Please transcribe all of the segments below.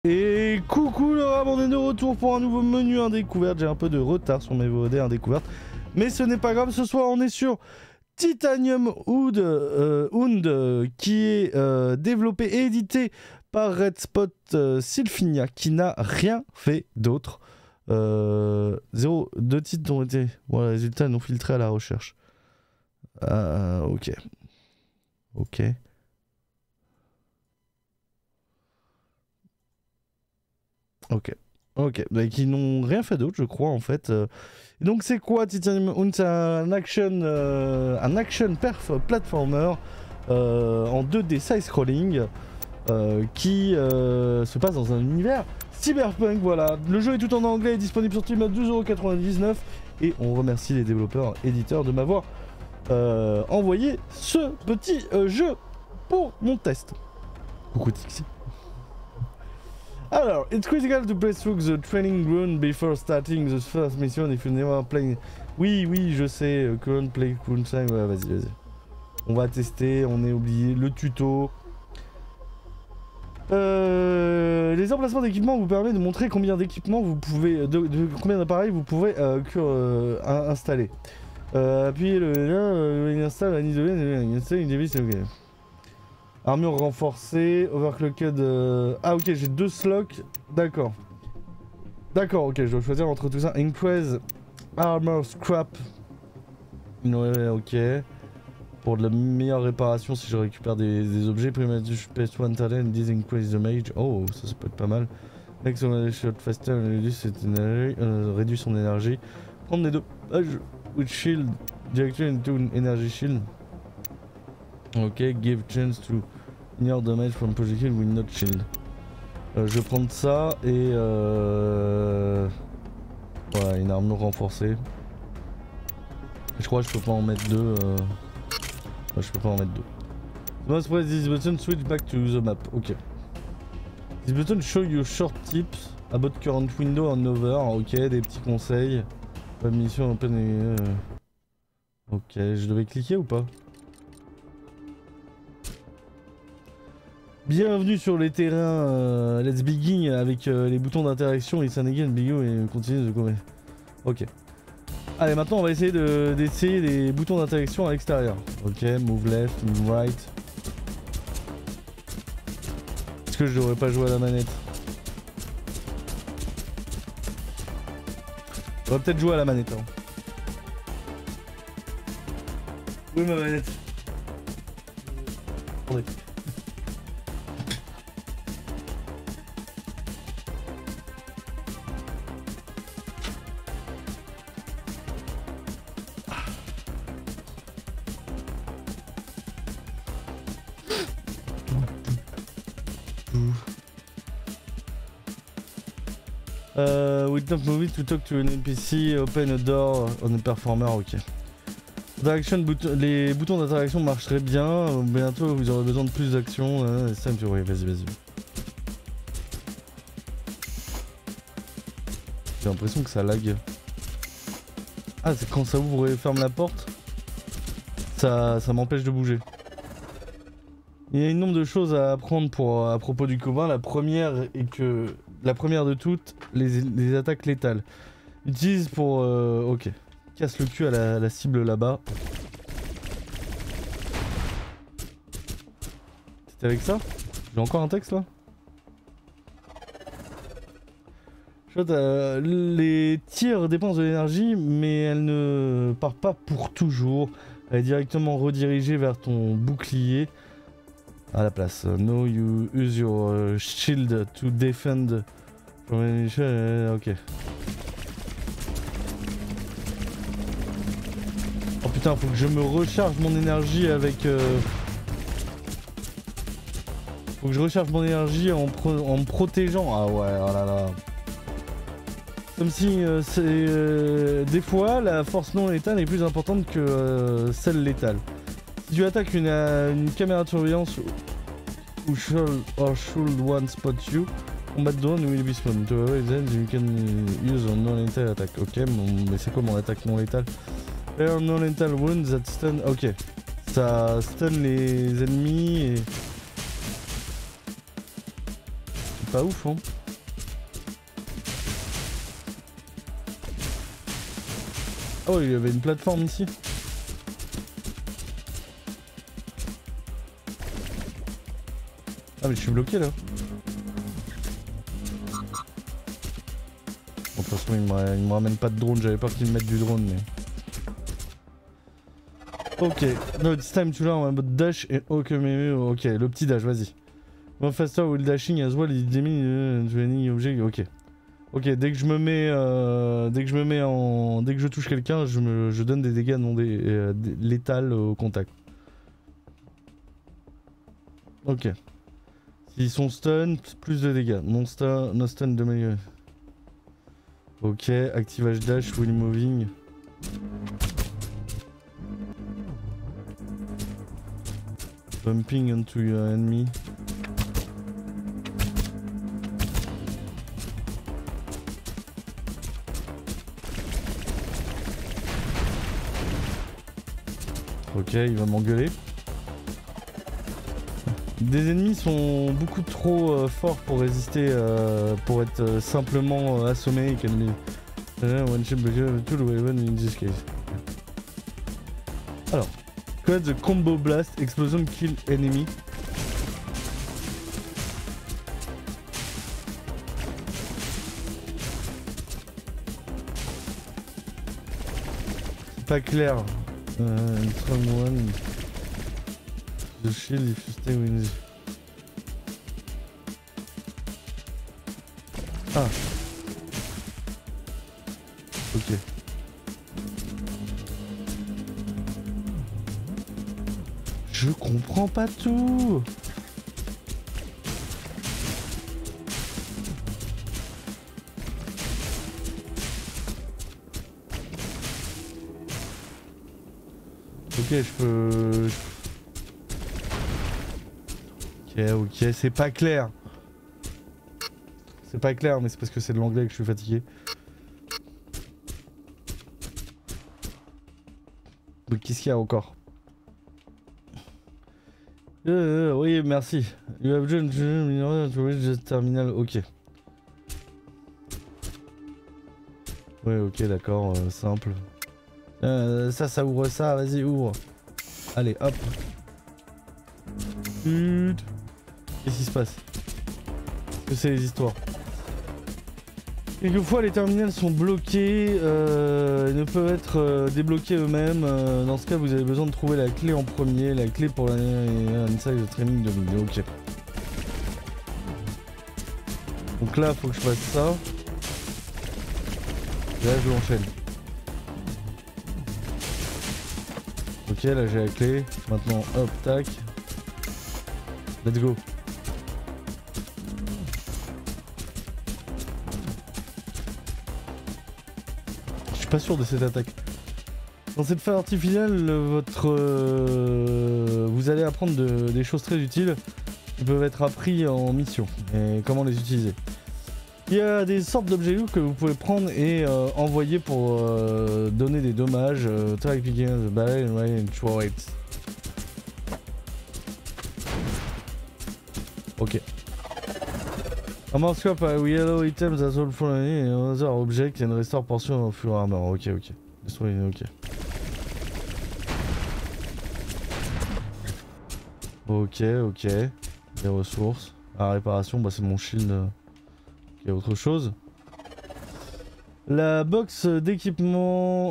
Et coucou Laura, on est de retour pour un nouveau menu indécouverte. J'ai un peu de retard sur mes VOD indécouvertes, mais ce n'est pas grave. Ce soir on est sur Titanium Hound, qui est développé et édité par Red Spot Sylphinia, qui n'a rien fait d'autre. 2 titres ont été... Bon, les résultats non filtrés à la recherche. Ok. Ok. Ok, bah, qui n'ont rien fait d'autre, je crois, en fait. Donc, c'est quoi Titanium Hound? C'est un action platformer en 2D side-scrolling qui se passe dans un univers cyberpunk. Voilà, le jeu est tout en anglais, est disponible sur Steam à 12,99 € et on remercie les développeurs éditeurs de m'avoir envoyé ce petit jeu pour mon test. Coucou Tixi. Alors, it's critical to play through the training ground before starting the first mission if you never play. Oui, je sais, current play cool time. Ouais, vas-y. On va tester, on est oublié le tuto. Les emplacements d'équipement vous permettent de montrer combien d'équipements vous pouvez, combien d'appareils vous pouvez installer. Appuyez le lien, il installe un isolé, il installe une device, ok. Armure renforcée, overclocked. Ah, ok, j'ai 2 slots. D'accord, ok, je dois choisir entre tout ça. Increase armor scrap. Ouais, ok. Pour de la meilleure réparation, si je récupère des objets, primitive space one talent, this increase the mage. Oh, ça peut être pas mal. Make some shot faster, réduit son énergie. Prendre des dommages with shield, directly into an energy shield. Ok, give chance to near damage from projectile with not shield. Je vais prendre ça et voilà, une armure renforcée. Je crois que je peux pas en mettre 2. Je peux pas en mettre 2. Must press this button, switch back to the map. Ok. This button show you short tips about current window and over. Ok, des petits conseils. Mission open. Ok, je devais cliquer ou pas? Bienvenue sur les terrains Let's Begin avec les boutons d'interaction It's an again begin et continue de commettre. Ok. Allez, maintenant on va essayer d'essayer les boutons d'interaction à l'extérieur. Ok, move left, move right. Est-ce que je devrais pas jouer à la manette? On va peut-être jouer à la manette. Hein. Oui, ma manette. Attendez. With not moving to talk to an NPC, open a door on a performer, ok. Les boutons d'interaction marcheraient bien, bientôt vous aurez besoin de plus d'action, oui, vas-y. J'ai l'impression que ça lag. Ah, c'est quand ça ouvre et ferme la porte, ça m'empêche de bouger. Il y a un nombre de choses à apprendre à propos du commun. La première de toutes, les attaques létales. Utilise pour... ok. Casse le cul à la cible là-bas. C'était avec ça? J'ai encore un texte là? Les tirs dépensent de l'énergie, mais elle ne part pas pour toujours. Elle est directement redirigée vers ton bouclier. À la place. No, you use your shield to defend from any... ok. Oh putain, faut que je me recharge mon énergie avec... Faut que je recharge mon énergie en me protégeant. Ah ouais, oh là là. Comme si des fois, la force non létale est plus importante que celle létale. Si tu attaques une caméra de surveillance ou should one spot you, combat drone will be spawned. To avoid them, you can use a non-lethal attack. Ok, mais c'est quoi mon attaque non létale? Non-lethal wound that stun. Ok, ça stun les ennemis et... pas ouf hein. Oh il y avait une plateforme ici. Ah mais je suis bloqué là. Bon, de toute façon il me ramène pas de drone, j'avais peur qu'il me mette du drone mais... Ok, no it's time to learn about dash et ok le petit dash vas-y. More faster with dashing as well is any object, ok. Ok, dès que je me mets dès que je touche quelqu'un, je donne des dégâts non létals au contact. Ok. S'ils sont stun, plus de dégâts. Non stun, no stun de meilleur. Ok, activage dash, will moving. Bumping into your enemy. Ok, il va m'engueuler. Des ennemis sont beaucoup trop forts pour résister, pour être simplement assommés. Alors, code the combo blast, explosion kill enemy. C'est pas clair. Strong one. The shield if you stay with... Ah. Ok. Je comprends pas tout. Ok, je peux... Ok, c'est pas clair. C'est pas clair, mais c'est parce que c'est de l'anglais que je suis fatigué. Mais qu'est-ce qu'il y a encore? Oui, merci. You have just terminal, ok. Ouais, ok, d'accord, simple. Ça ouvre ça, vas-y, ouvre. Allez, hop. Qu'est-ce qui se passe? Qu'est-ce que c'est les histoires? Quelquefois les terminals sont bloqués et ne peuvent être débloqués eux-mêmes. Dans ce cas vous avez besoin de trouver la clé en premier, la clé pour inside the training de vidéo. Ok. Donc là faut que je fasse ça. Et là je l'enchaîne. Ok là j'ai la clé. Maintenant hop tac. Let's go. Je suis pas sûr de cette attaque. Dans cette partie finale, vous allez apprendre des choses très utiles qui peuvent être appris en mission et comment les utiliser. Il y a des sortes d'objets lourds que vous pouvez prendre et envoyer pour donner des dommages. Ok. Among scrap yellow items as all for any other object and restore portion of your armor. Ok, ok. Ok. Ok, ok. Des ressources. La réparation, bah c'est mon shield. Ok, autre chose. La box d'équipement.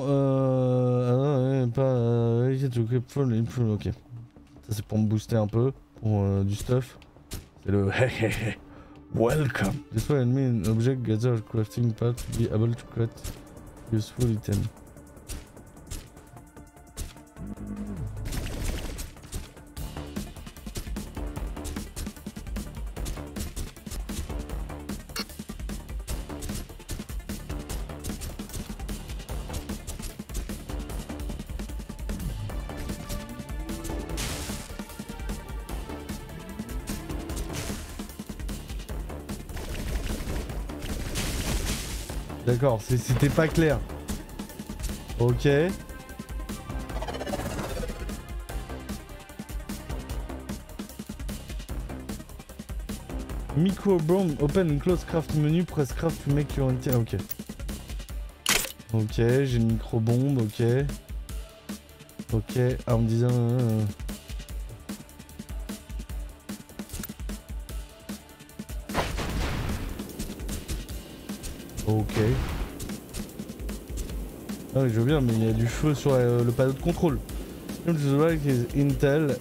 Ok. Ça c'est pour me booster un peu. Pour du stuff. C'est le welcome. This way enemy an object gather crafting part to be able to craft useful item. D'accord, c'était pas clair. Ok. Micro bomb, open and close craft menu, press craft to make your intent. Ok. Ok, j'ai une micro bombe, ok. Ok, ah, on me disait. Ok. Ah oui, je veux bien, mais il y a du feu sur le panneau de contrôle. Intel,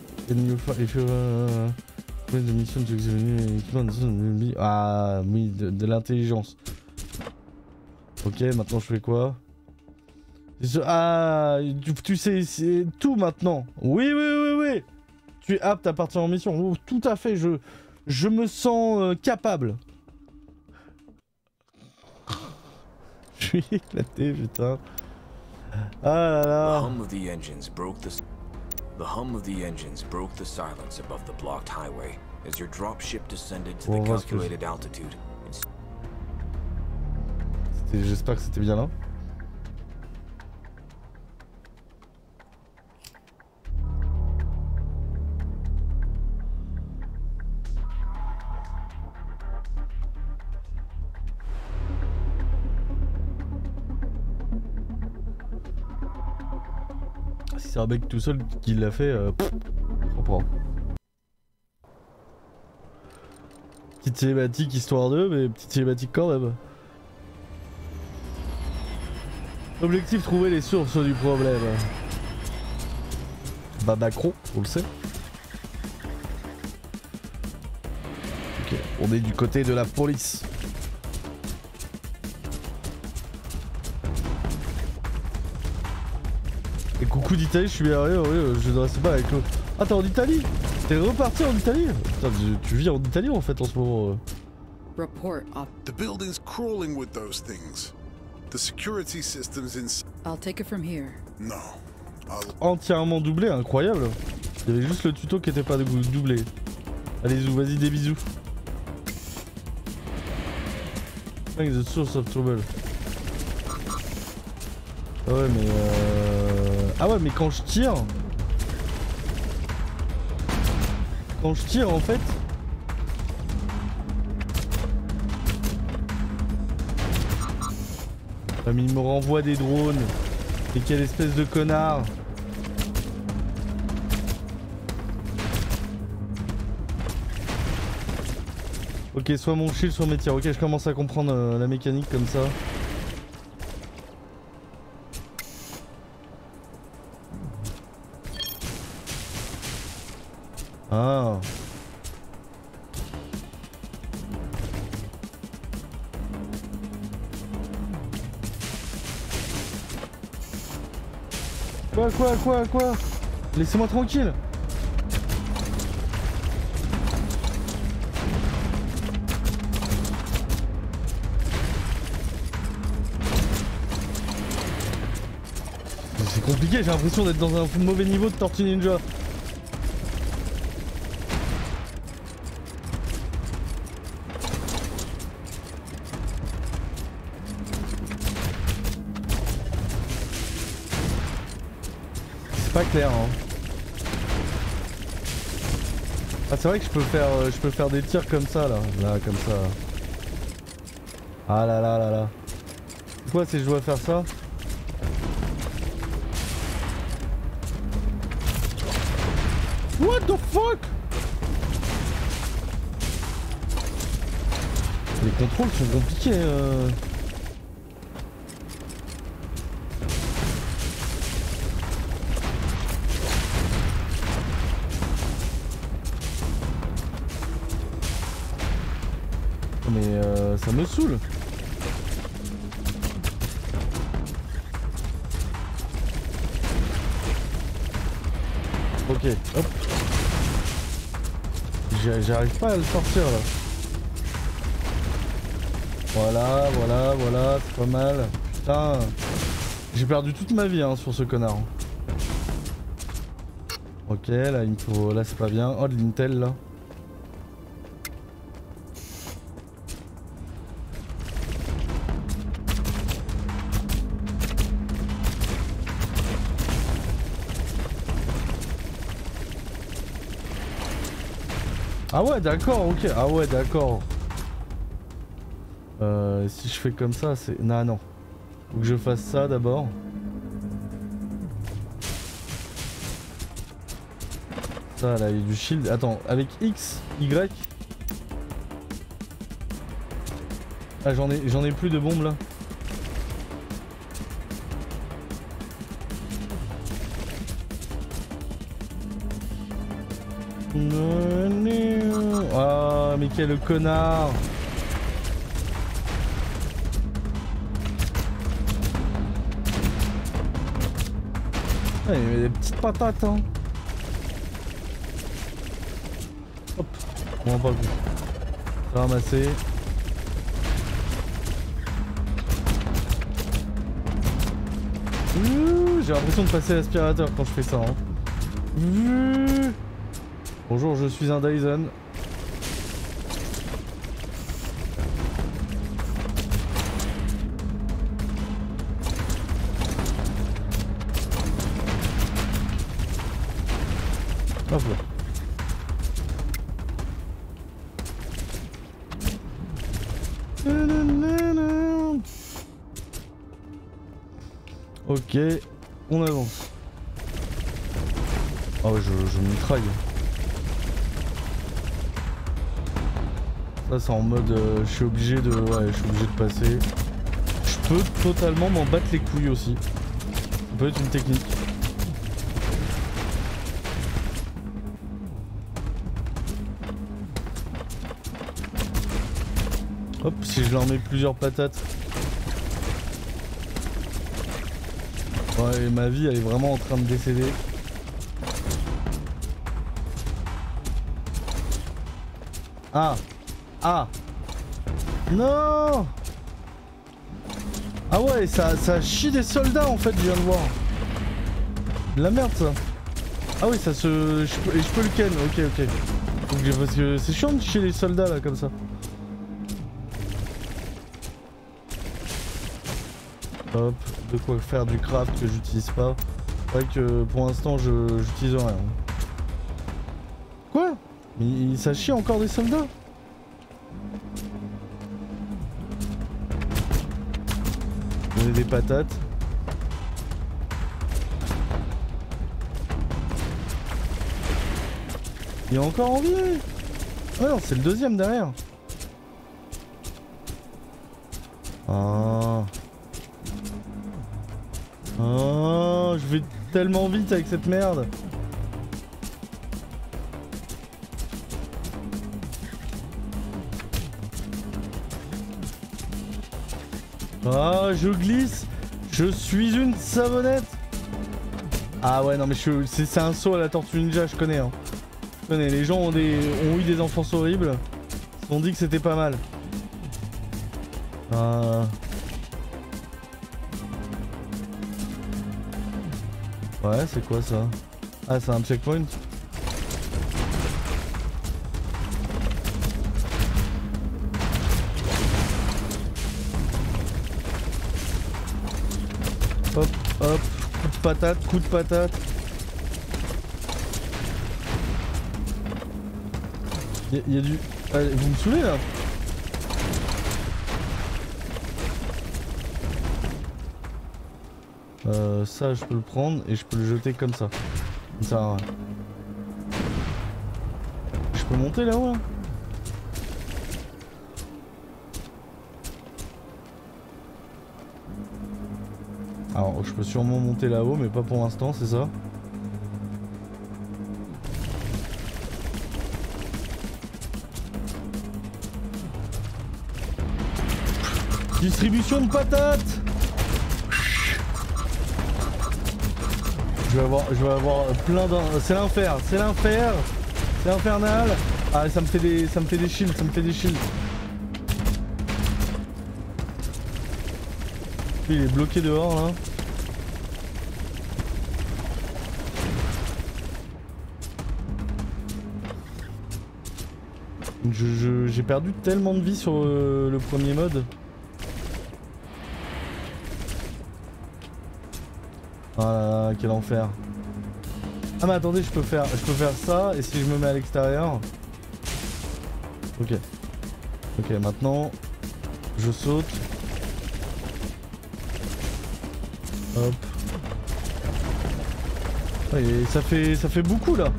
de mission de ah oui, de l'intelligence. Ok, maintenant je fais quoi? Ah, tu sais, c'est tout maintenant. Oui, oui, oui, oui. Tu es apte à partir en mission. Oh, tout à fait, je me sens capable. Je suis éclaté, putain. Ah là là. The hum of the engines broke the silence above the blocked highway as your dropship descended to the calculated altitude. J'espère que c'était bien là. Si c'est un mec tout seul qui l'a fait, je comprends. Petite cinématique histoire d'eux, mais petite cinématique quand même. Objectif, trouver les sources du problème. Bah Macron, on le sait. Ok, on est du côté de la police. Et coucou d'Italie, je suis bien arrivé, oui, je ne reste pas avec l'autre. Ah, t'es en Italie? T'es reparti en Italie? Putain, tu vis en Italie en fait en ce moment. Report up. The building's crawling with those things. The security system's in. I'll take it from here. No. Entièrement doublé, incroyable. Il y avait juste le tuto qui était pas doublé. Allez, zou, vas-y, des bisous. Find the source of trouble. Ah ouais, mais ah ouais, mais quand je tire... Quand je tire, en fait... Ah, mais il me renvoie des drones. Et quelle espèce de connard. Ok, soit mon shield, soit mes tirs. Ok, je commence à comprendre la mécanique comme ça. Ah. Quoi? Laissez-moi tranquille. C'est compliqué, j'ai l'impression d'être dans un mauvais niveau de Tortue Ninja. Pas clair hein. Ah c'est vrai que je peux faire des tirs comme ça là comme ça. Ah là. C'est quoi si je dois faire ça? What the fuck? Les contrôles sont compliqués Mais ça me saoule. Ok, hop. J'arrive pas à le sortir là. Voilà, c'est pas mal. Putain. J'ai perdu toute ma vie hein, sur ce connard. Ok, là il me faut. Là c'est pas bien. Oh de l'Intel là. Ah ouais d'accord, ok. Ah ouais d'accord. Si je fais comme ça, c'est... Non, non. Faut que je fasse ça d'abord. Ça là, il y a du shield. Attends, avec X, Y. Ah j'en ai plus de bombes là. Ah mais quel connard. Ah, il y a des petites patates hein. Hop, on va pas plus. Ramasser. J'ai l'impression de passer l'aspirateur quand je fais ça. Hein. Bonjour, je suis un Dyson. Hop là. Ok, on avance. Oh je mitraille. Ça c'est en mode je suis obligé de. Ouais, je suis obligé de passer. Je peux totalement m'en battre les couilles aussi. Ça peut être une technique. Hop, si je leur mets plusieurs patates. Ouais, ma vie elle est vraiment en train de décéder. Ah. Ah. Non. Ah ouais, ça chie des soldats en fait, je viens de voir. De la merde ça. Ah oui, ça se... Je peux le ken, ok ok. Donc, parce que c'est chiant de chier les soldats là comme ça. Hop, de quoi faire du craft que j'utilise pas. C'est vrai que pour l'instant j'utilise rien. Quoi? Mais ça chie encore des soldats? Donner des patates. Il est encore en vie. Ah non, c'est le deuxième derrière. Ah. Oh, je vais tellement vite avec cette merde. Ah, je glisse. Je suis une savonnette. Ah ouais, non mais c'est un saut à la Tortue Ninja, je connais. Hein. Je connais, les gens ont eu des enfances horribles. Ils se sont dit que c'était pas mal. Ah... Ouais, c'est quoi ça? Ah, c'est un checkpoint? Hop, hop, coup de patate, coup de patate. Il y a du... Allez, vous me saoulez là? Ça je peux le prendre et je peux le jeter comme ça. Ça sert à rien. Je peux monter là-haut là? Alors je peux sûrement monter là-haut mais pas pour l'instant, c'est ça? Distribution de patates! Je vais avoir plein d'un... C'est l'enfer, c'est l'enfer. C'est infernal. Ah ça me fait des shields, ça me fait des shields. Il est bloqué dehors là. J'ai perdu tellement de vie sur le premier mode. Ah là là, quel enfer. Ah mais attendez, je peux faire ça et si je me mets à l'extérieur. Ok. Ok, maintenant, je saute. Hop. Et ça fait beaucoup là.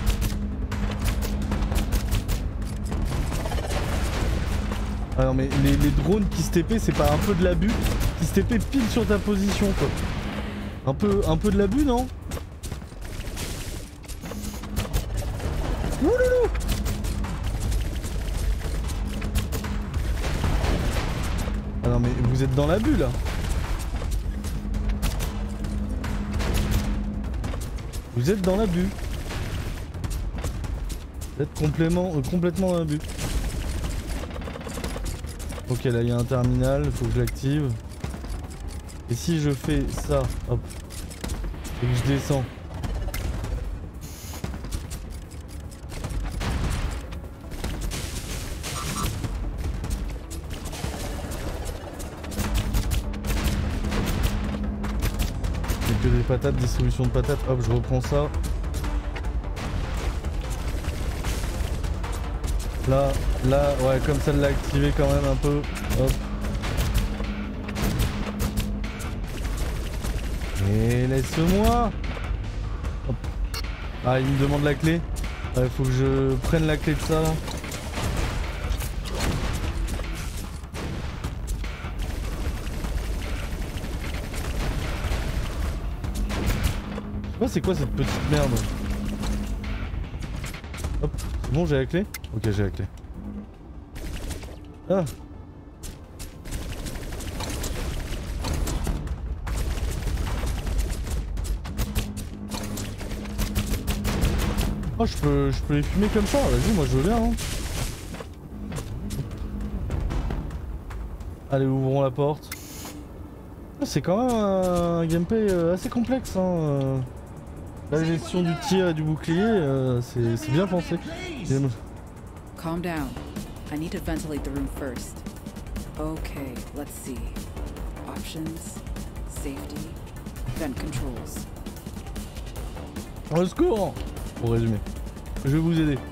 Ah non mais les drones qui se TP c'est pas un peu de l'abus? Qui se TP pile sur ta position quoi. Un peu de l'abus non? Ouloulou. Ah non mais vous êtes dans l'abus là. Vous êtes dans l'abus. Vous êtes complètement dans l'abus. Ok, là il y a un terminal, faut que je l'active. Et si je fais ça, hop, et que je descends. Il y a que des patates, distribution de patates, hop, je reprends ça. Là, ouais, comme ça l'a activé quand même un peu. Hop. Et laisse-moi. Hop. Ah, il me demande la clé. Il faut que je prenne la clé de ça là. Je sais pas c'est quoi cette petite merde. Hop, c'est bon, j'ai la clé? Ok, j'ai la clé. Ah. Oh, je peux les fumer comme ça, vas-y, moi je veux bien. Hein. Allez, ouvrons la porte. Oh, c'est quand même un gameplay assez complexe. Hein. La gestion du tir et du bouclier, c'est bien pensé. Calm down. I need to ventilate the room first. Okay, let's see. Options, safety, vent controls. Au secours! Pour résumer, je vais vous aider.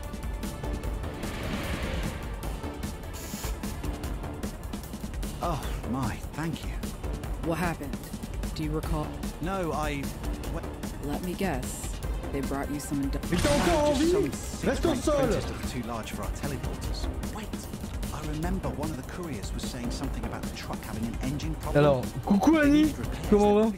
Oh my, thank you. What happened? Do you recall? No, Let me guess. They brought you some Mais t'es encore en vie? Reste au sol! Too large for our teleporters. Wait, I remember one of the couriers was saying something about the truck having an engine problem. Alors, coucou Annie, comment va?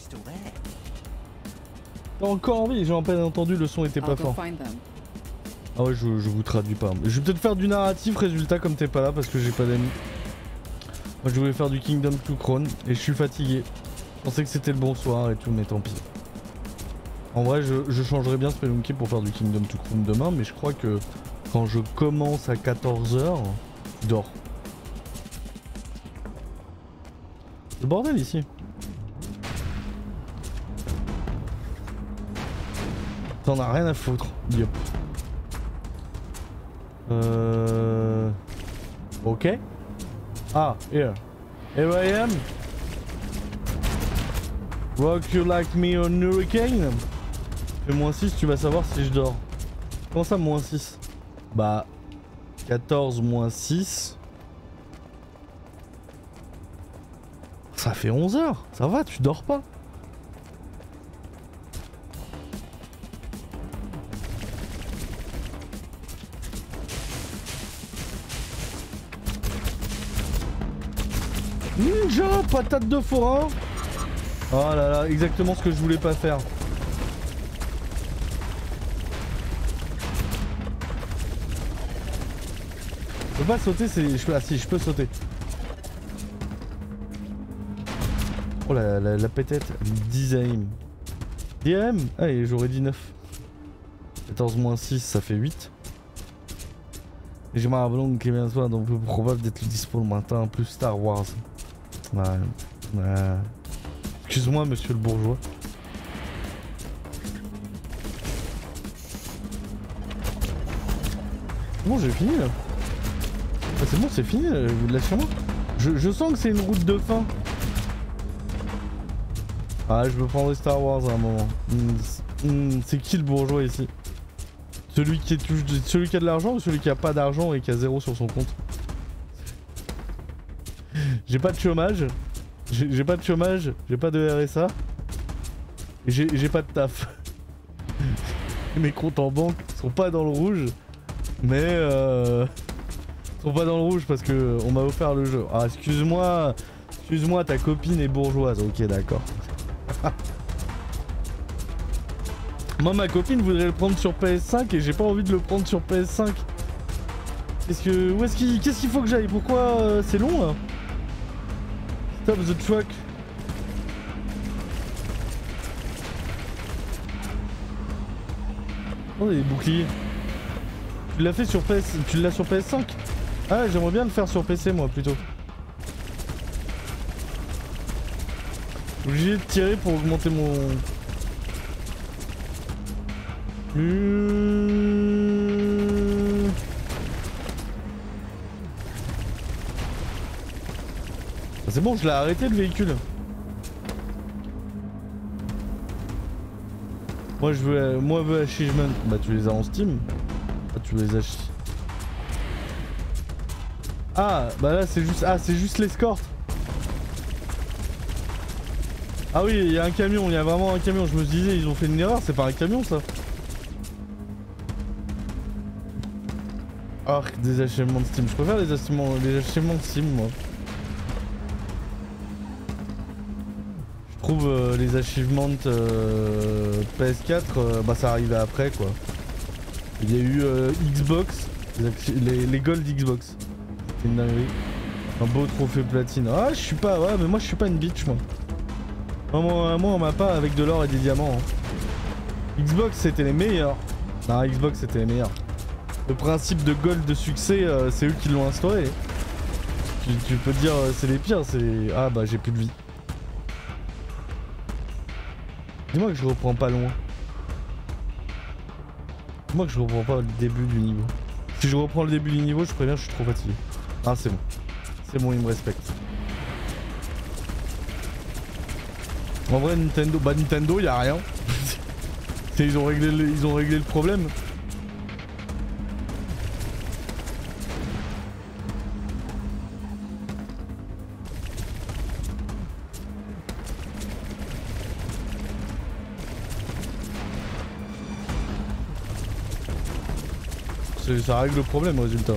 T'es encore en vie? J'ai en peine entendu, le son était pas fort. Ah ouais, je vous traduis pas. Je vais peut-être faire du narratif, résultat comme t'es pas là parce que j'ai pas d'amis. Moi je voulais faire du Kingdom to Crown et je suis fatigué. Je pensais que c'était le bonsoir et tout, mais tant pis. En vrai, je changerais bien Spelunky pour faire du Kingdom to Crown demain, mais je crois que quand je commence à 14 h, je dors. C'est le bordel ici. T'en as rien à foutre, Diop. Ok. Ah, here. Here I am. Rock you like me on hurricane. Et -6, tu vas savoir si je dors. Comment ça, -6? Bah, 14 -6. Ça fait 11 h. Ça va, tu dors pas. Ninja, patate de forain. Oh là là, exactement ce que je voulais pas faire. Je peux pas sauter, c'est... Ah si, je peux sauter. Oh la pétette, 10 AM. 10 AM? Allez, j'aurais dit 9. 14 -6, ça fait 8. J'ai ma blonde qui vient soir, donc peu probable d'être dispo le matin, plus Star Wars. Ouais. Excuse-moi, monsieur le bourgeois. Bon, j'ai fini là. Ah, c'est bon, c'est fini, lâchez-moi. Je sens que c'est une route de fin. Ah, je me prendrai Star Wars à un moment. C'est qui le bourgeois ici? Celui qui a de l'argent ou celui qui a pas d'argent et qui a 0 sur son compte? J'ai pas de chômage. J'ai pas de chômage, j'ai pas de RSA. J'ai pas de taf. Mes comptes en banque sont pas dans le rouge. Mais sont pas dans le rouge parce que on m'a offert le jeu. Ah excuse-moi, ta copine est bourgeoise. Ok d'accord. Moi ma copine voudrait le prendre sur PS5 et j'ai pas envie de le prendre sur PS5. Qu'est-ce qu'il faut que j'aille? Pourquoi c'est long là? Stop the truck. Oh des boucliers. Tu l'as fait sur PS... Tu l'as sur PS5? Ah j'aimerais bien le faire sur PC moi plutôt. Obligé de tirer pour augmenter mon... C'est bon, je l'ai arrêté le véhicule. Moi je veux achievement. Bah tu les as en Steam. Ah tu les as. Ah bah là c'est juste. Ah c'est juste l'escorte. Ah oui il y a un camion, il y a vraiment un camion. Je me disais ils ont fait une erreur, c'est pas un camion ça. Ah des achèvements de Steam. Je préfère les achèvements de Steam moi. Je trouve les achievements PS4 bah ça arrivait après quoi. Il y a eu Xbox, les gold Xbox. C'est une dinguerie. Un beau trophée platine. Ah je suis pas, ouais mais moi je suis pas une bitch moi. Moi on m'a pas avec de l'or et des diamants. Hein. Xbox c'était les meilleurs. Non Xbox c'était les meilleurs. Le principe de gold de succès c'est eux qui l'ont instauré. Tu peux te dire c'est les pires, c'est... Ah bah j'ai plus de vie. Dis-moi que je reprends pas loin. Dis-moi que je reprends pas le début du niveau. Si je reprends le début du niveau, je préviens, je suis trop fatigué. Ah c'est bon. C'est bon, il me respecte. En vrai Nintendo, bah Nintendo y a rien. Ils ont réglé le problème. Ça règle le problème, résultat.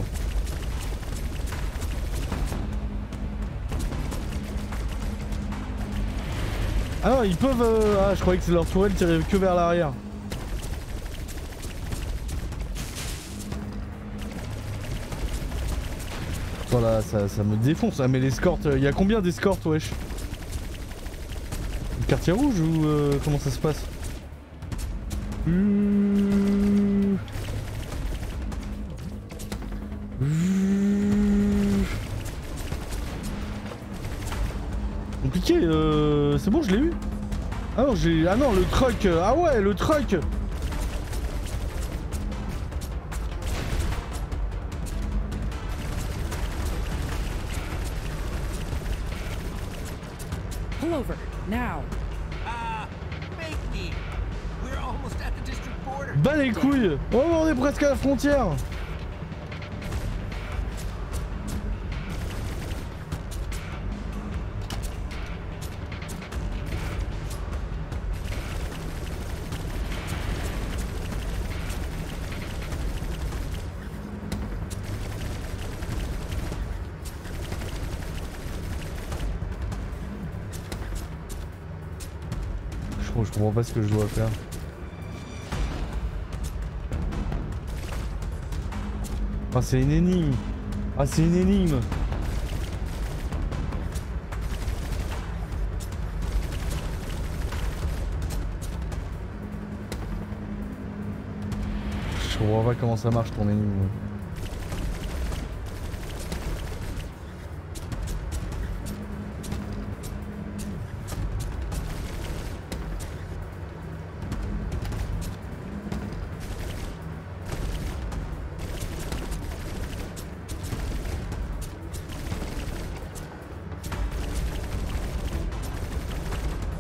Ah non, ils peuvent... Ah, je croyais que leur tourelle tirait que vers l'arrière. Voilà, ça me défonce. Ah mais l'escorte, il y a combien d'escortes, wesh? Le quartier rouge ou comment ça se passe? Compliqué, c'est bon, je l'ai eu. Ah non, ah non, le truck. Ah ouais, le truck. Pull over now. Make me. We're almost at the district border. Bah les couilles. Oh, on est presque à la frontière. Je comprends pas ce que je dois faire. Ah c'est une énigme. Ah c'est une énigme. Je comprends pas comment ça marche ton énigme.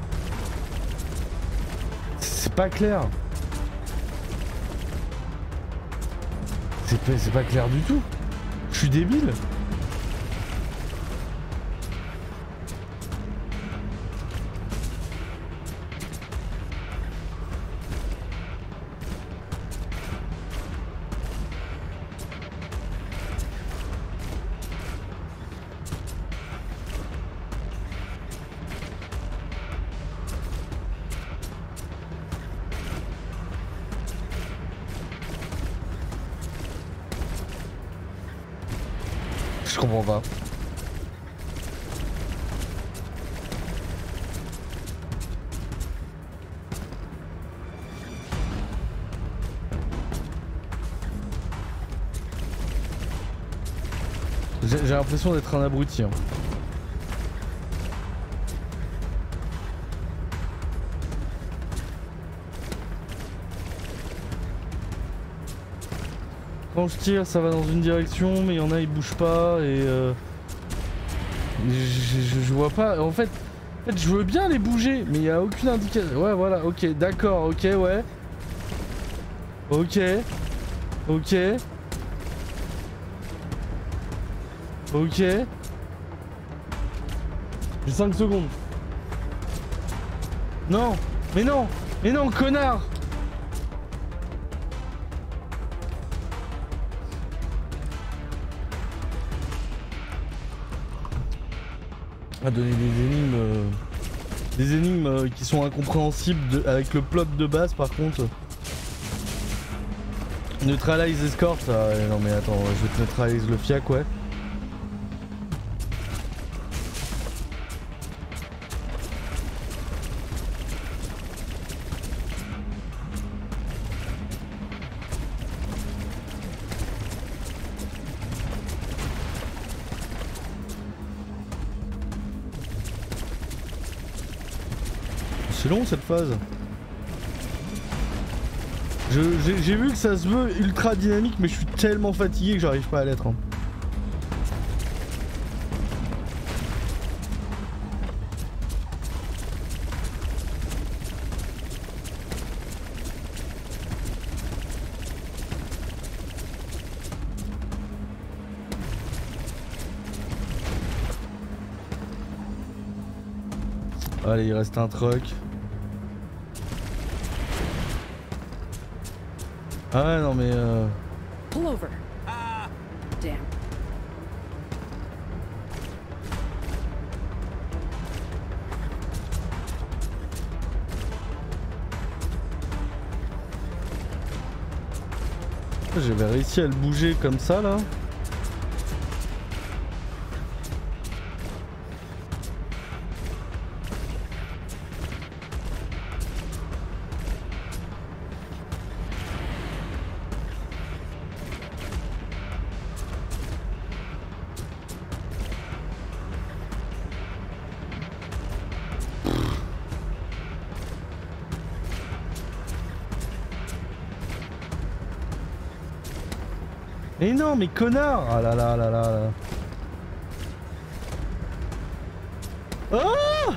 Pas clair. C'est pas clair du tout. Je suis débile. Je comprends pas. J'ai l'impression d'être un abruti. Hein. Quand je tire, ça va dans une direction, mais il y en a, ils bougent pas et je vois pas. En fait, je veux bien les bouger, mais il y a aucune indication. Ouais, voilà, ok, d'accord, ok, ouais. Ok. Ok. Ok. J'ai 5 secondes. Non, mais non, mais non, connard. À donner des énigmes qui sont incompréhensibles avec le plot de base par contre. Neutralize escort, non mais attends, je vais te neutraliser le fiac, ouais. C'est long cette phase. J'ai vu que ça se veut ultra dynamique, mais je suis tellement fatigué que j'arrive pas à l'être. Hein. Allez, il reste un truck. Ah ouais, non mais Pull over. Ah, damn. J'avais réussi à le bouger comme ça là. Mais non, mais connard! Ah là là là là là. Ah!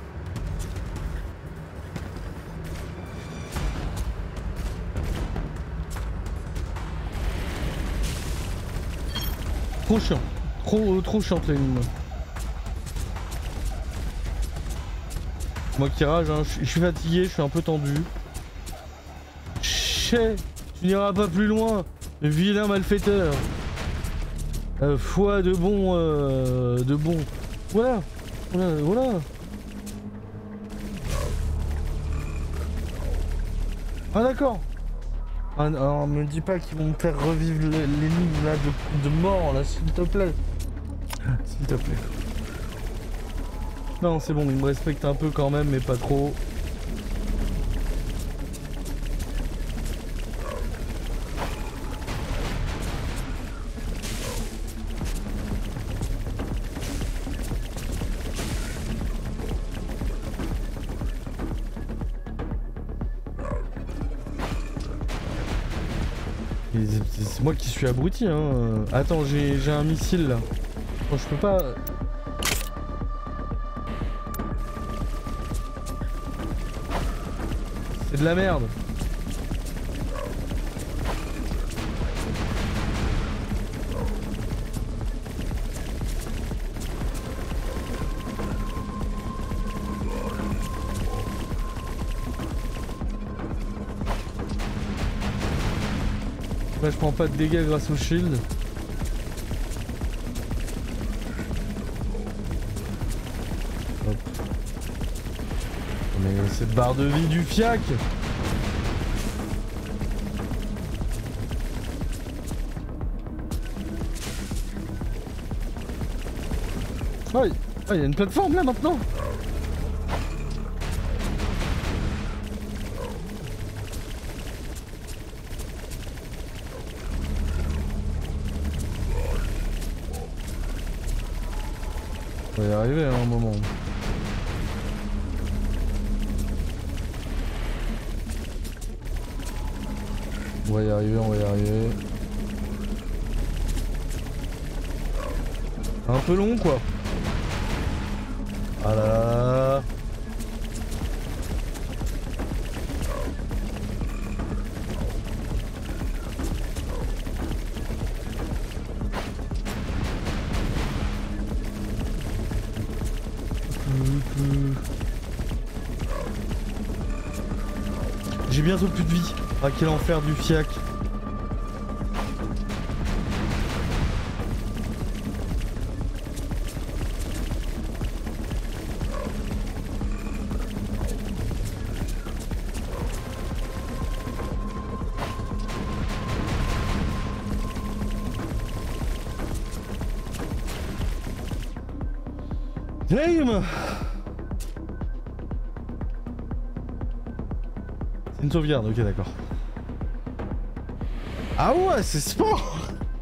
Trop chiant. Trop chiant l'énigme. Moi qui rage, hein, je suis fatigué, je suis un peu tendu. Chais, tu n'iras pas plus loin. Vilain malfaiteur. Foi de bon. Voilà. Voilà. Ah d'accord. Ah non, me dis pas qu'ils vont me faire revivre l'énigme là de mort là, s'il te plaît. S'il te plaît. Non, c'est bon, ils me respectent un peu quand même, mais pas trop. C'est moi qui suis abruti, hein. Attends, j'ai un missile là. Bon, je peux pas. C'est de la merde. Là je prends pas de dégâts grâce au shield. Hop. Mais cette barre de vie du fiac. Oh, il y a une plateforme là maintenant. On va y arriver à un moment. On va y arriver, on va y arriver. Un peu long quoi. Ah là là. J'ai bientôt plus de vie. Ah quel enfer du fiac. Damn. C'est une sauvegarde, ok d'accord. Ah ouais, c'est sport.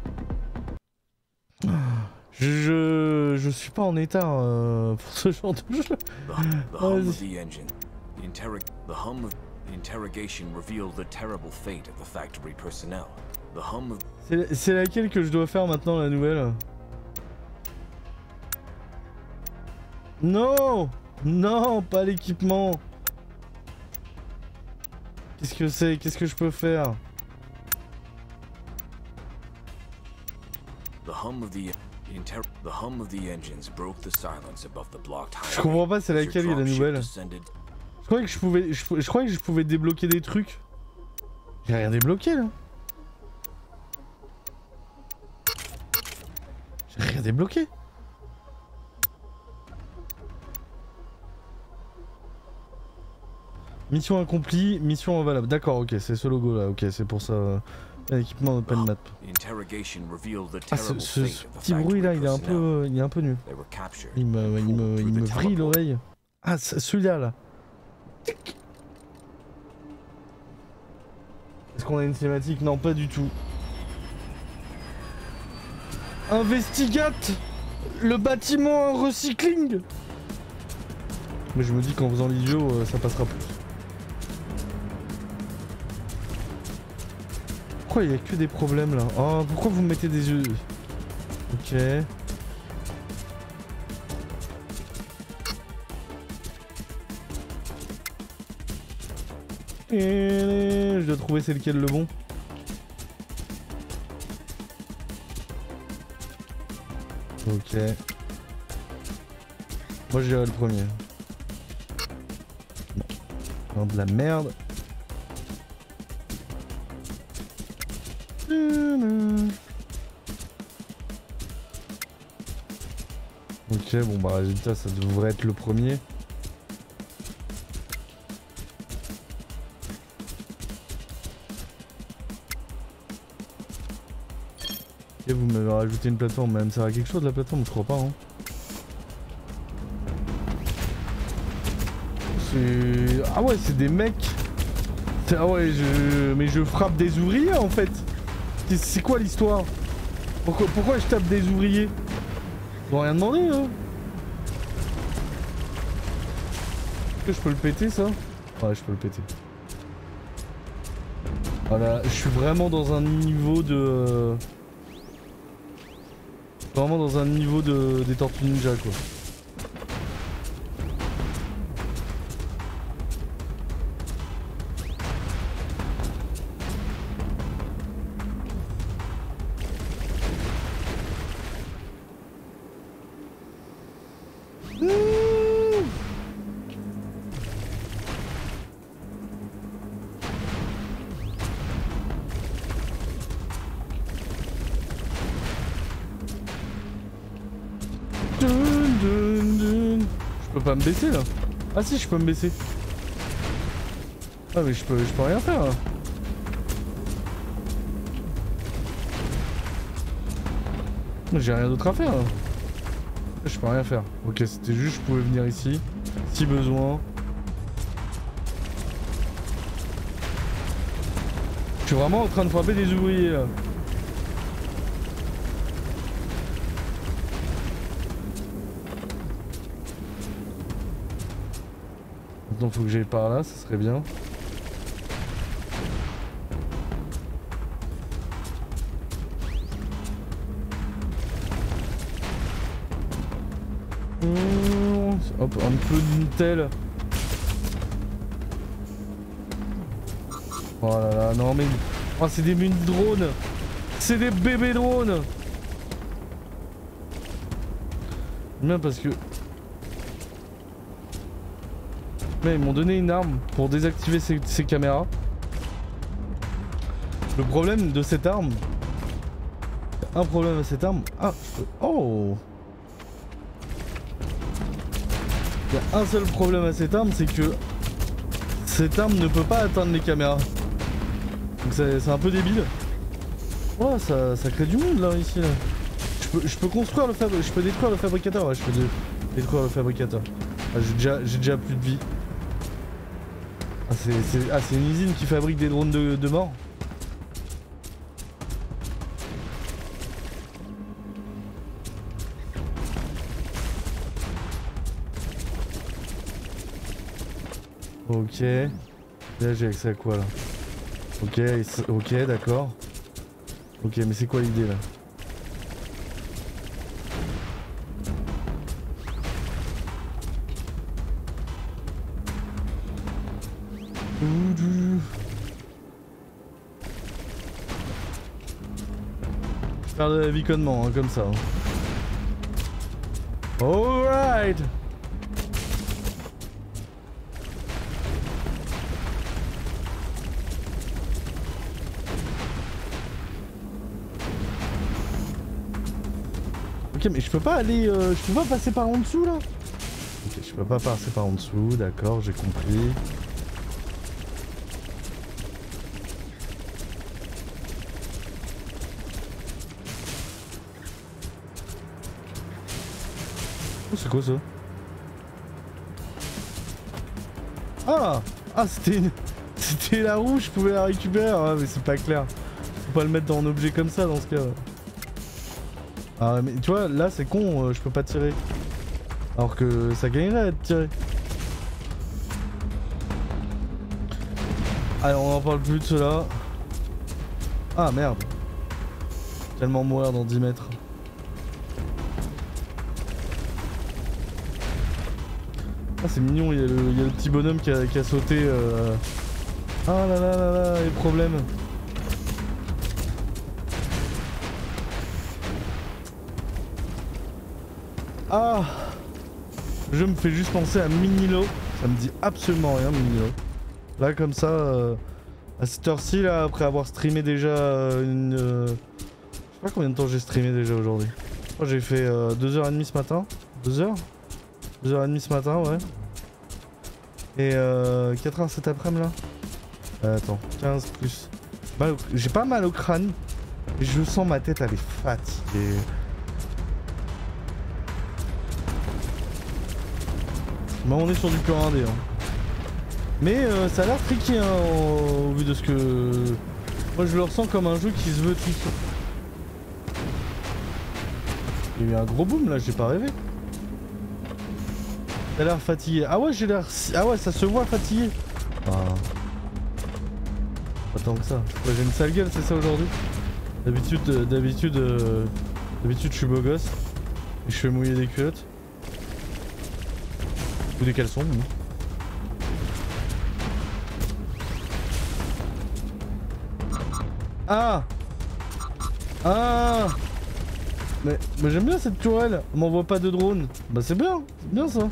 Je suis pas en état pour ce genre de jeu. The hum of the engine. The hum of the interrogation revealed the terrible fate of the factory personnel. The hum of... C'est laquelle que je dois faire maintenant, la nouvelle? Non! Non, pas l'équipement! Qu'est-ce que c'est? Qu'est-ce que je peux faire? The hum of the engines broke the silence above the blocked highway. Je comprends pas, c'est laquelle la nouvelle? Je croyais que je croyais que je pouvais débloquer des trucs. J'ai rien débloqué là. J'ai rien débloqué. Mission accomplie, mission invalable. D'accord, ok, c'est ce logo là, ok, c'est pour ça. L'équipement open map. Ah, ce petit bruit là, il est un peu nul. Il me vrille l'oreille. Ah, celui-là là. Est-ce qu'on a une cinématique? Non, pas du tout. Investigate le bâtiment en recycling. Mais je me dis qu'en faisant l'idiot, ça passera plus. Pourquoi il n'y a que des problèmes là? Oh, pourquoi vous me mettez des yeux? Ok. Et je dois trouver c'est lequel le bon. Ok. Moi je dirais le premier. Non, de la merde. Ok, bon bah résultat ça devrait être le premier. Ok, vous m'avez rajouté une plateforme, mais elle me sert à quelque chose la plateforme, je crois pas hein. Ah ouais, c'est des mecs. Ah ouais, mais je frappe des ouvriers en fait. C'est quoi l'histoire? Pourquoi je tape des ouvriers? Ils ont rien demandé hein. Est-ce que je peux le péter ça? Ouais, je peux le péter. Voilà, je suis vraiment dans un niveau de... Vraiment dans un niveau des Tortues Ninja quoi. peux pas me baisser là. Ah si, je peux me baisser. Ah mais je peux rien faire là. J'ai rien d'autre à faire là. Je peux rien faire. Ok, c'était juste je pouvais venir ici. Si besoin. Je suis vraiment en train de frapper des ouvriers là. Maintenant faut que j'aille par là, ça serait bien. Hop, un peu d'intel. Oh là là, non mais... Oh, c'est des mini drones. C'est des bébés drones. Bien parce que... Mais ils m'ont donné une arme pour désactiver ces caméras. Le problème de cette arme... Un problème à cette arme... Ah, je peux... Oh. Il y a un seul problème à cette arme, c'est que... Cette arme ne peut pas atteindre les caméras. Donc c'est un peu débile. Oh, ça crée du monde là, ici là. Je peux construire le fabricateur. Je peux détruire le fabricateur. Ouais, je peux détruire le fabricateur. Ah, j'ai déjà plus de vie. Ah, c'est une usine qui fabrique des drones de mort. Ok. Là j'ai accès à quoi là? Ok, d'accord. Ok, mais c'est quoi l'idée là? Faire de l'aviconnement, hein, comme ça. Alright. Ok, mais je peux pas aller, je peux pas passer par en dessous là. Ok, je peux pas passer par en dessous, d'accord, j'ai compris. Oh, c'est quoi ça? Ah, c'était la roue, je pouvais la récupérer. Ah, mais c'est pas clair. Faut pas le mettre dans un objet comme ça dans ce cas. Ah mais tu vois là c'est con, je peux pas tirer. Alors que ça gagnerait à tirer. Allez, on en parle plus de cela. Ah merde. Tellement mourir dans 10 mètres. Ah c'est mignon, il y a le petit bonhomme qui a sauté. Ah là là là là, les problèmes. Ah, je me fais juste penser à Minilo. Ça me dit absolument rien, Minilo. Là, comme ça, à cette heure-ci, là, après avoir streamé déjà une... je sais pas combien de temps j'ai streamé déjà aujourd'hui. Moi, j'ai fait 2h30 ce matin. 2h 2h30 ce matin, ouais. Et 4h cet après-midi, là. Attends, 15 plus. J'ai pas mal au crâne. Et je sens ma tête, elle est fatiguée. Bah on est sur du pur indé hein. Mais ça a l'air tricky hein, au vu de ce que... Moi je le ressens comme un jeu qui se veut tricky. Il y a eu un gros boom là, j'ai pas rêvé. T'as l'air fatigué. Ah ouais j'ai l'air... Ah ouais ça se voit fatigué. Ah. Pas tant que ça. Ouais, j'ai une sale gueule c'est ça aujourd'hui. D'habitude je suis beau gosse. Et je fais mouiller des culottes. Ou des caleçons. Ah. Ah. Mais j'aime bien cette tourelle. On m'envoie pas de drone. Bah c'est bien ça.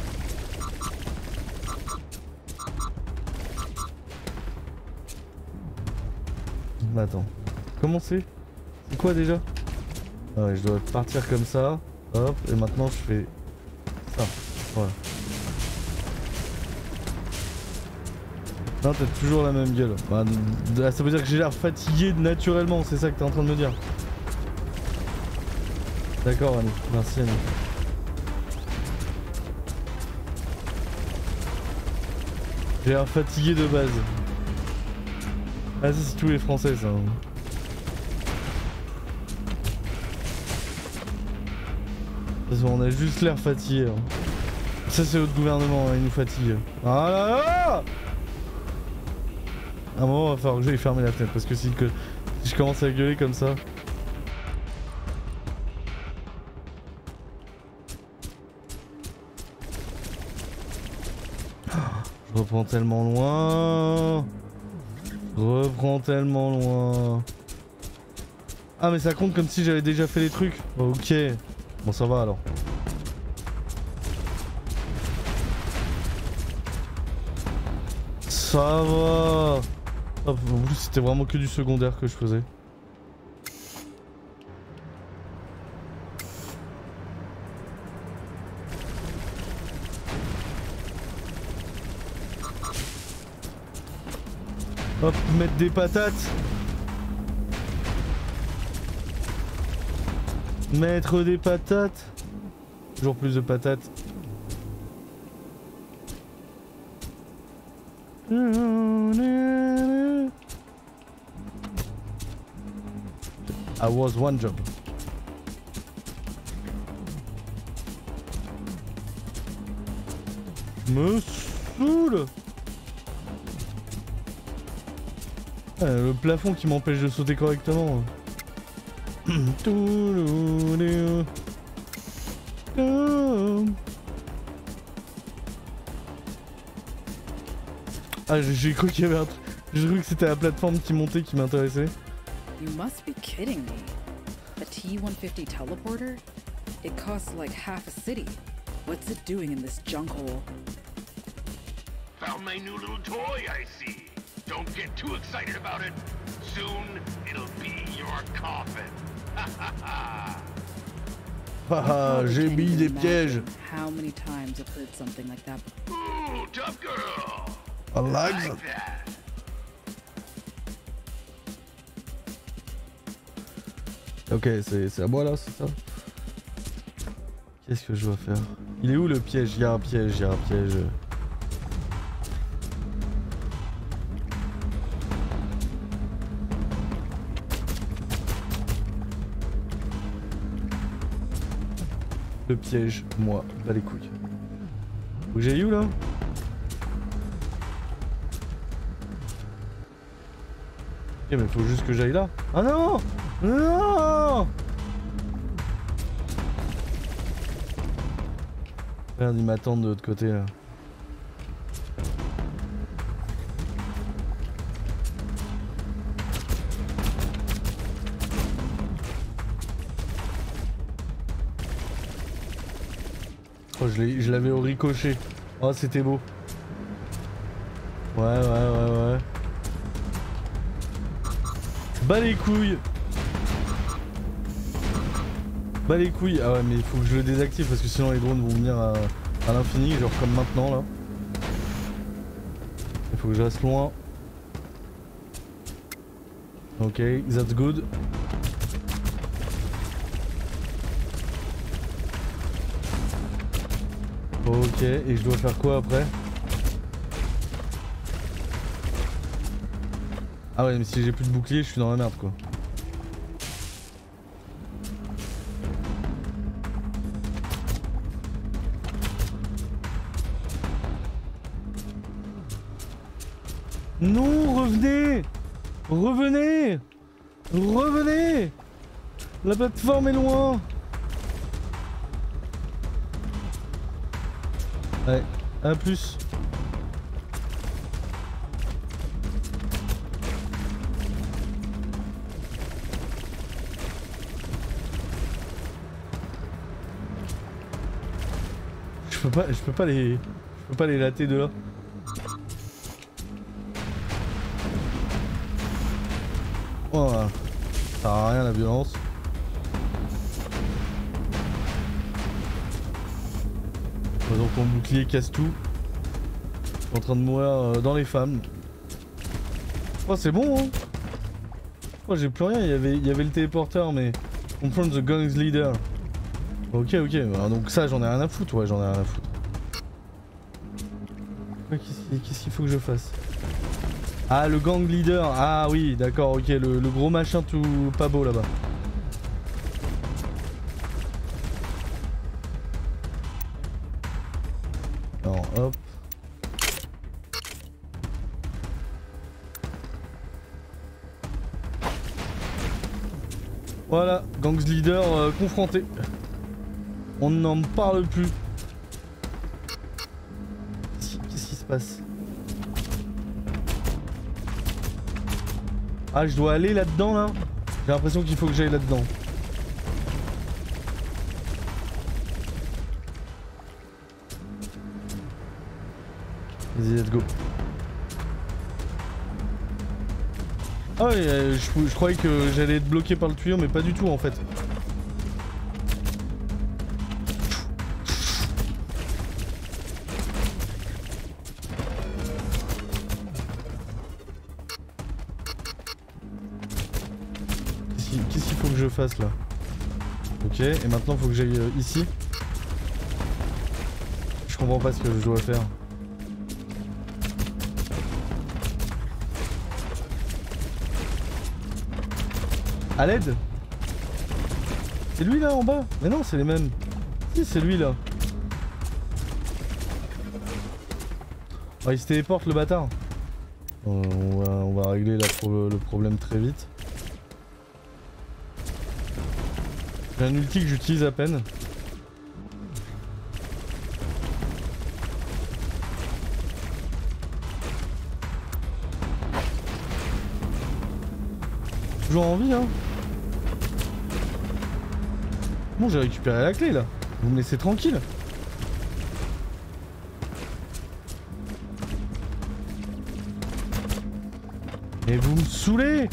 Bah attends. Comment c'est? C'est quoi déjà? Ah ouais, je dois partir comme ça. Hop, et maintenant je fais ça. Voilà. Non, t'as toujours la même gueule. Bah, ça veut dire que j'ai l'air fatigué naturellement, c'est ça que t'es en train de me dire. D'accord, Annie. Merci, Annie. J'ai l'air fatigué de base. Ah, ça, c'est tous les Français, ça. De toute façon, on a juste l'air fatigué. Hein. Ça, c'est notre gouvernement, hein, il nous fatigue. Ah là là! À un moment, il va falloir que j'aille fermer la fenêtre parce que si je commence à gueuler comme ça. Je reprends tellement loin. Je reprends tellement loin. Ah, mais ça compte comme si j'avais déjà fait les trucs. Ok. Bon, ça va alors. Ça va. En plus, c'était vraiment que du secondaire que je faisais. Hop, mettre des patates. Mettre des patates. Toujours plus de patates. I was one job. Me saoule. Le plafond qui m'empêche de sauter correctement. Ah, j'ai cru qu'il y avait un truc. J'ai cru que c'était la plateforme qui montait qui m'intéressait. You must be kidding me. A T-150 teleporter? It costs like half a city. What's it doing in this junk hole? Found my new little toy, I see. Don't get too excited about it. Soon, it'll be your coffin. Haha, j'ai mis des pièges. How many times I've heard something like that? Ooh, tough girl. I like Like that. that. Ok, c'est à moi là, c'est ça? Qu'est-ce que je dois faire? Il est où le piège? Il y a un piège, il y a un piège. Le piège, moi, bas les couilles. Faut que j'aille où là? Ok, mais faut juste que j'aille là. Ah non! Non! Regarde, ils m'attendent de l'autre côté là. Oh, je l'avais au ricochet. Oh, c'était beau. Ouais. Bas les couilles. Bas les couilles. Ah ouais, mais il faut que je le désactive parce que sinon les drones vont venir à l'infini, genre comme maintenant là. Il faut que je reste loin. Ok, that's good. Ok, et je dois faire quoi après? Ah ouais, mais si j'ai plus de bouclier, je suis dans la merde quoi. Non, revenez! Revenez! Revenez! La plateforme est loin! Ouais, à plus. Je peux pas les latter de là. Oh, ça sert à rien la violence. Donc mon bouclier casse tout. Je suis en train de mourir dans les femmes. Oh c'est bon hein. Oh j'ai plus rien, il y avait le téléporteur mais... Confront the gang's leader. Ok ok, alors, donc ça j'en ai rien à foutre, ouais j'en ai rien à foutre. Ouais, qu'est-ce qu'il faut que je fasse? Ah le gang leader, ah oui d'accord ok, le gros machin tout pas beau là-bas. Alors hop. Voilà, gangs leader confronté. On n'en parle plus. Qu'est-ce qui se passe? Ah, je dois aller là-dedans là? J'ai l'impression qu'il faut que j'aille là-dedans. Vas-y, let's go. Ah ouais, je croyais que j'allais être bloqué par le tuyau, mais pas du tout en fait. Qu'est-ce qu'il faut que je fasse là? Ok, et maintenant il faut que j'aille ici. Je comprends pas ce que je dois faire. À l'aide? C'est lui là en bas? Mais non, c'est les mêmes. Si, c'est lui là. Oh, il se téléporte le bâtard. On va régler le problème très vite. J'ai un ulti que j'utilise à peine. Toujours en vie hein. Bon j'ai récupéré la clé là. Vous me laissez tranquille. Mais vous me saoulez.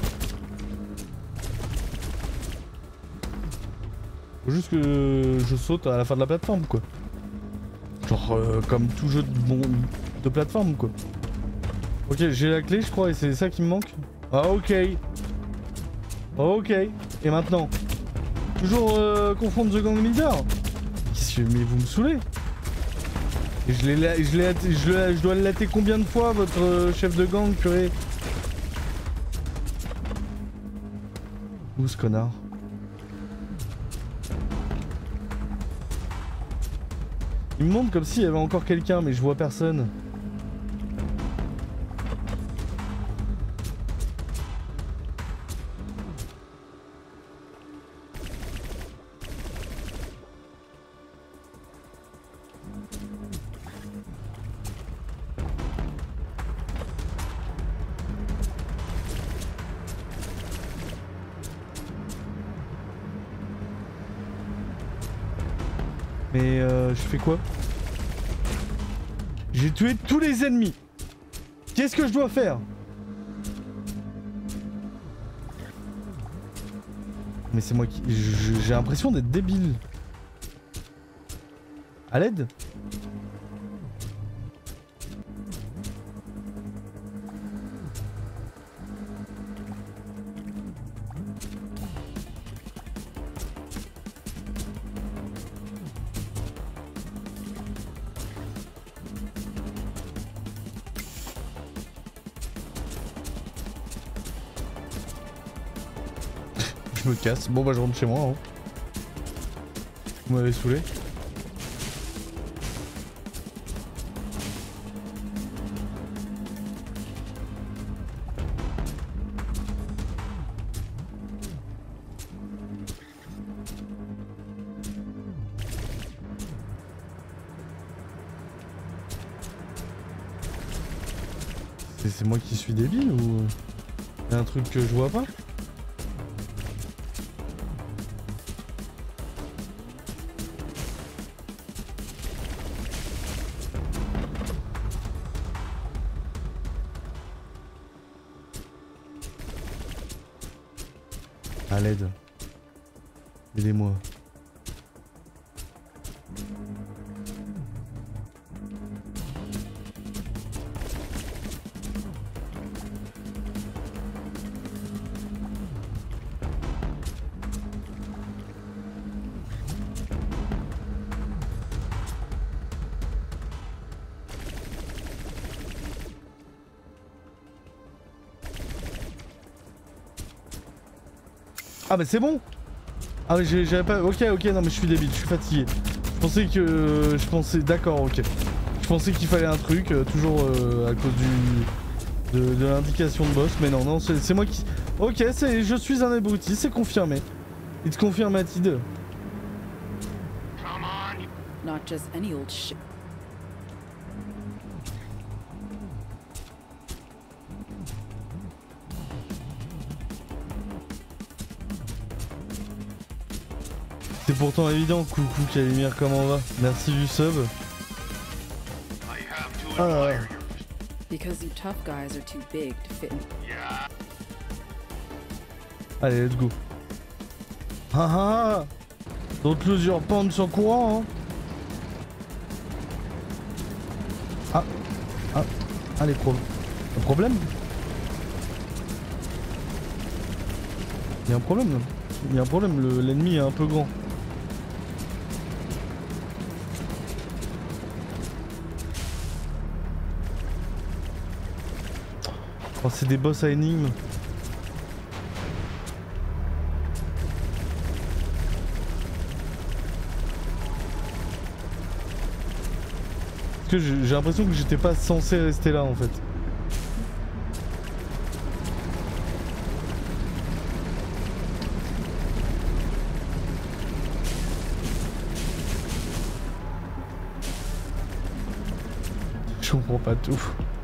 Faut juste que je saute à la fin de la plateforme quoi. Genre comme tout jeu de plateforme quoi. Ok j'ai la clé je crois et c'est ça qui me manque. Ah ok. Ok. Et maintenant toujours confondre The Gang Leader. Mais vous me saoulez. Et je dois le latter combien de fois votre chef de gang purée. Où ce connard? Il me montre comme s'il y avait encore quelqu'un mais je vois personne. Mais je fais quoi? J'ai tué tous les ennemis. Qu'est-ce que je dois faire? Mais c'est moi qui... J'ai l'impression d'être débile. À l'aide? Je me casse. Bon bah je rentre chez moi. Hein. Vous m'avez saoulé. C'est moi qui suis débile ou y a un truc que je vois pas? À l'aide. Ah bah c'est bon. Ah mais j'avais pas... Ok, non mais je suis débile, je suis fatigué. Je pensais que... D'accord, ok. Je pensais qu'il fallait un truc, toujours à cause de l'indication de boss. Mais non, c'est moi qui... Ok, je suis un abruti, c'est confirmé. It's confirmated. Come on. Not just any old shit. C'est pourtant évident, coucou Calimir, comment va? Merci du sub. I have to Ah. admire you. Because you tough guys are too big to fit in. Yeah. Allez, let's go. Haha. Don't lose your pants en courant, hein. Ah, les problèmes. Un problème? Il y a un problème là. Il y a un problème, l'ennemi est un peu grand. Oh, c'est des boss à énigmes. Parce que j'ai l'impression que j'étais pas censé rester là en fait. Je comprends pas tout.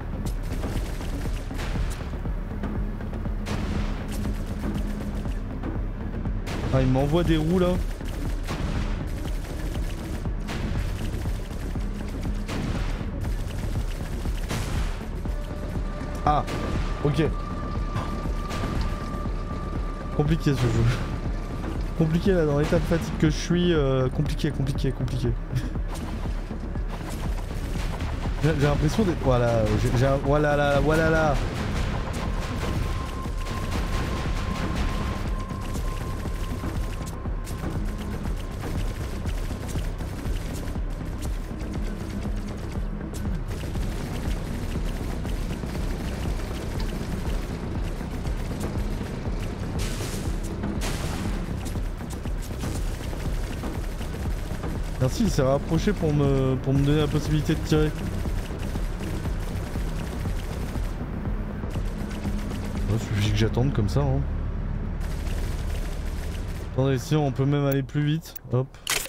Ah, il m'envoie des roues là. Ah, ok. Compliqué ce jeu. Compliqué là, dans l'état de fatigue que je suis. Compliqué. J'ai l'impression d'être... Voilà, voilà là. Merci, il s'est rapproché pour me donner la possibilité de tirer. Il suffit que j'attende comme ça. Hein. Attendez, sinon on peut même aller plus vite. Hop.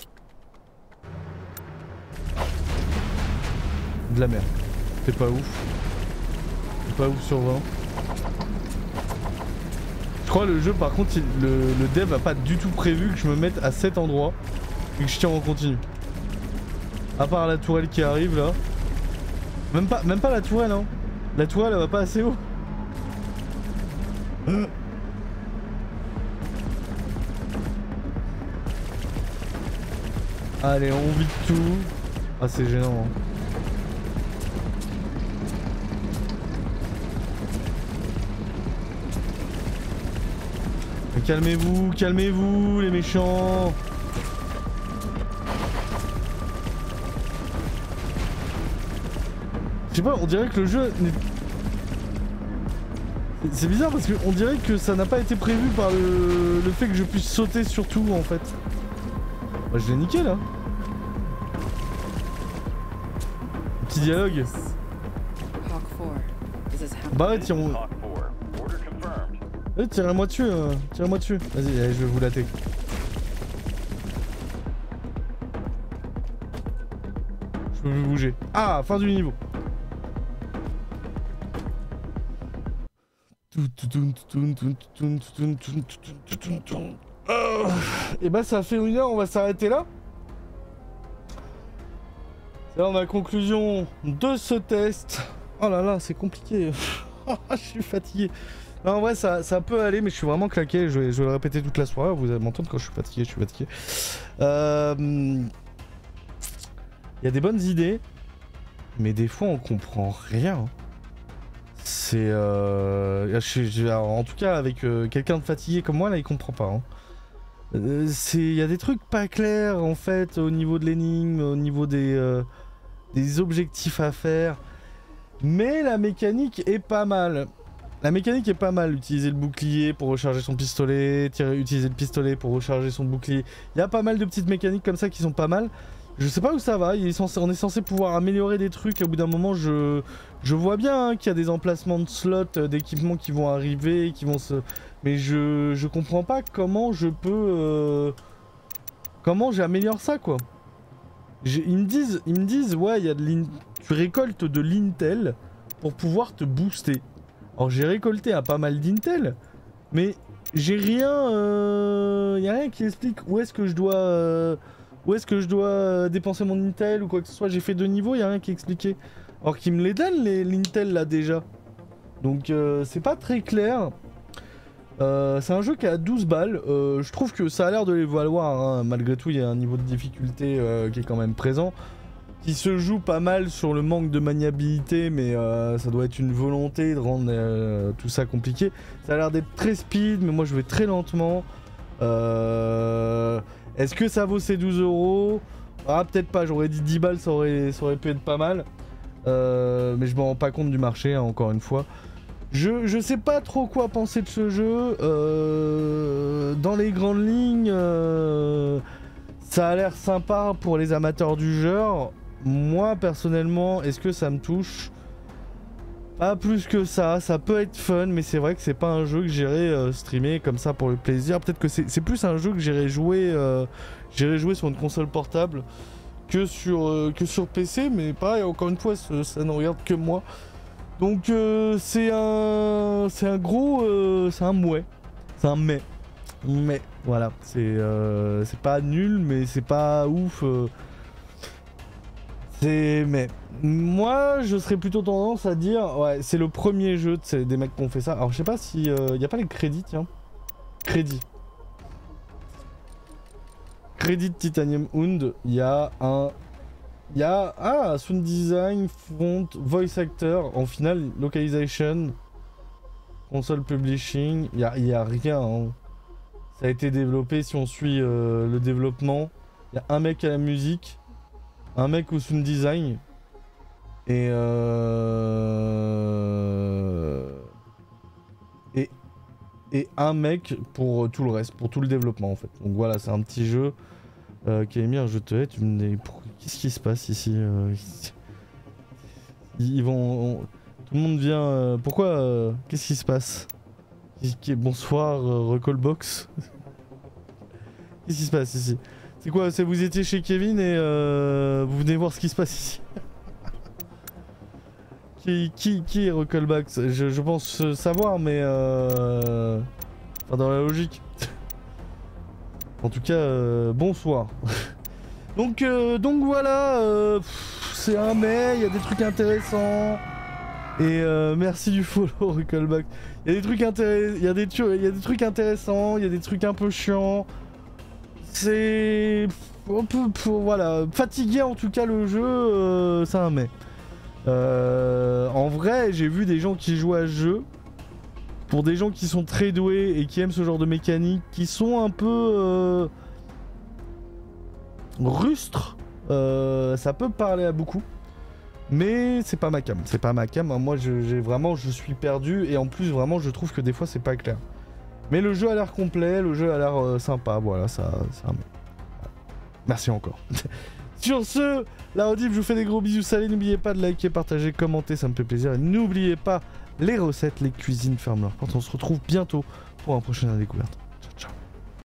De la merde. C'est pas ouf. C'est pas ouf sur 20. Je crois le jeu par contre, le dev a pas du tout prévu que je me mette à cet endroit. Et que je tire en continu. À part la tourelle qui arrive là. Même pas la tourelle hein. La tourelle elle va pas assez haut. Allez on vide tout. Ah c'est gênant hein. Calmez-vous les méchants. Je sais pas, on dirait que le jeu... C'est bizarre parce qu'on dirait que ça n'a pas été prévu par le fait que je puisse sauter sur tout en fait. Bah, je l'ai niqué là. Petit dialogue. Bah ouais, tire-moi. Tirez-moi dessus, tirez-moi dessus. Vas-y, allez, je vais vous latter. Je peux plus bouger. Ah, fin du niveau. Et bah ça fait 1 heure, on va s'arrêter là. C'est là ma conclusion de ce test. Oh là là, c'est compliqué. Je suis fatigué. Non, en vrai ça peut aller, mais je suis vraiment claqué. Je vais le répéter toute la soirée. Vous allez m'entendre quand je suis fatigué. Il y a des bonnes idées, mais des fois on comprend rien. C'est en tout cas avec quelqu'un de fatigué comme moi là, il comprend pas. Hein. Il y a des trucs pas clairs en fait au niveau de l'énigme, au niveau des objectifs à faire. Mais la mécanique est pas mal. La mécanique est pas mal, utiliser le bouclier pour recharger son pistolet, utiliser le pistolet pour recharger son bouclier. Il y a pas mal de petites mécaniques comme ça qui sont pas mal. Je sais pas où ça va, on est censé pouvoir améliorer des trucs. Au bout d'un moment, je vois bien hein, qu'il y a des emplacements de slots, d'équipements qui vont arriver, qui vont se... Mais je comprends pas comment je peux... Comment j'améliore ça, quoi. Ils me disent, ouais, il y a tu récoltes de l'intel pour pouvoir te booster. Alors j'ai récolté à pas mal d'intel, mais j'ai rien... y a rien qui explique où est-ce que je dois... dépenser mon intel ou quoi que ce soit. J'ai fait 2 niveaux, y a rien qui est expliqué. Alors qu'ils me les donnent, l'intel là déjà. Donc c'est pas très clair. C'est un jeu qui a 12 balles. Je trouve que ça a l'air de les valoir. Hein. Malgré tout, il y a un niveau de difficulté qui est quand même présent. Qui se joue pas mal sur le manque de maniabilité, mais ça doit être une volonté de rendre tout ça compliqué. Ça a l'air d'être très speed, mais moi je vais très lentement. Est-ce que ça vaut ces 12 €? Ah, peut-être pas, j'aurais dit 10 balles, ça aurait pu être pas mal. Mais je me rends pas compte du marché, hein, encore une fois. Je sais pas trop quoi penser de ce jeu. Dans les grandes lignes, ça a l'air sympa pour les amateurs du genre. Moi, personnellement, est-ce que ça me touche? Pas plus que ça. Ça peut être fun, mais c'est vrai que c'est pas un jeu que j'irai streamer comme ça pour le plaisir. Peut-être que c'est plus un jeu que j'irai jouer sur une console portable que sur PC, mais pareil, encore une fois, ça ne regarde que moi. Donc c'est un gros... c'est un mouais. C'est un mais. Mais, voilà. C'est pas nul, mais c'est pas ouf. Mais moi je serais plutôt tendance à dire ouais c'est le premier jeu des mecs qui ont fait ça. Alors je sais pas si y a pas les crédits, tiens. Crédit Titanium Hound, il y a sound design, font, voice actor, en final localization, console publishing, il y a rien hein. Ça a été développé, si on suit le développement, il y a un mec à la musique, un mec au sound design et un mec pour tout le reste, pour tout le développement en fait. Donc voilà, c'est un petit jeu qui a mis un jeu de tu me dis qu'est-ce qui se passe ici ils vont tout le monde vient pourquoi qu'est-ce qui se passe? Bonsoir Recallbox. Qu'est-ce qui se passe ici? C'est quoi? C'est vous étiez chez Kevin et vous venez voir ce qui se passe ici. Qui est Recallbox? Je pense savoir, mais enfin, dans la logique. En tout cas, bonsoir. donc voilà, c'est un mais, il y a des trucs intéressants. Et merci du follow Recallbox. Il y a des trucs intéressants, il y a des trucs un peu chiants. C'est un peu voilà, fatigué en tout cas le jeu, c'est un mais. En vrai, j'ai vu des gens qui jouent à ce jeu. Pour des gens qui sont très doués et qui aiment ce genre de mécanique, qui sont un peu rustres, ça peut parler à beaucoup. Mais c'est pas ma cam, c'est pas ma cam. Moi, je suis perdu et en plus, vraiment, je trouve que des fois, c'est pas clair. Mais le jeu a l'air complet, le jeu a l'air sympa. Voilà, ça. Merci encore. Sur ce, la Audible, je vous fais des gros bisous. Salut, n'oubliez pas de liker, partager, commenter, ça me fait plaisir. Et n'oubliez pas les recettes, les cuisines ferment leurs portes. On se retrouve bientôt pour un prochain découverte.